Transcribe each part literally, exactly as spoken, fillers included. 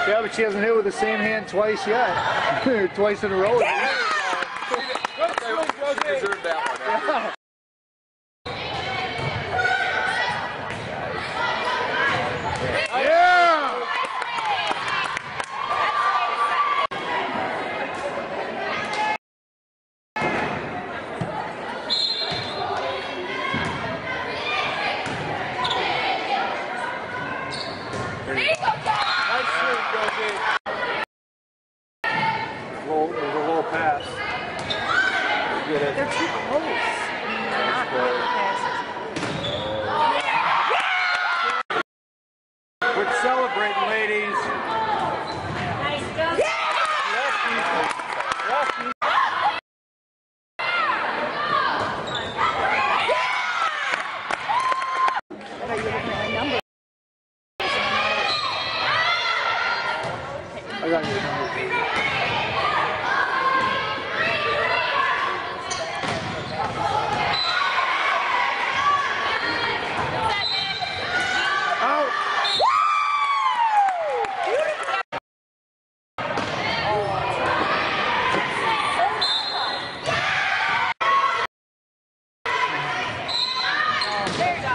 Yeah, but she hasn't hit with the same hand twice yet. Twice in a row. Yeah. She deserved that one. Yeah. Nice swing, Josie. Well, there's a little pass. Get it. They're too close. They're not really passes. We're celebrating, ladies. Nice job. Yeah! Lefty. Lefty. Are you looking at my number? I got your number. There you go.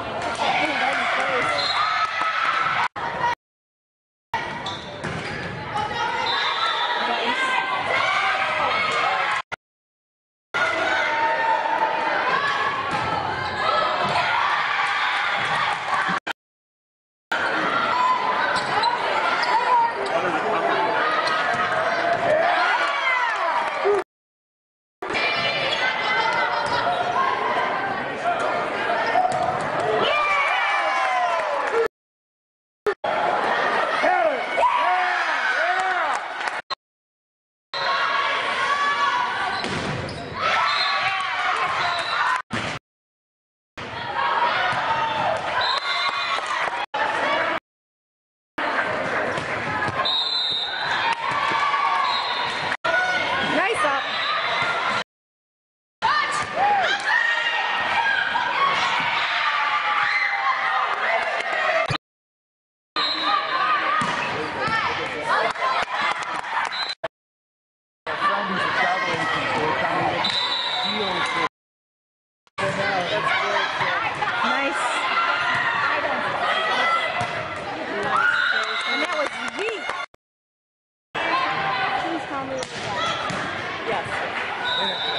Nice up. Nice. And that was deep. Please call me. Yes.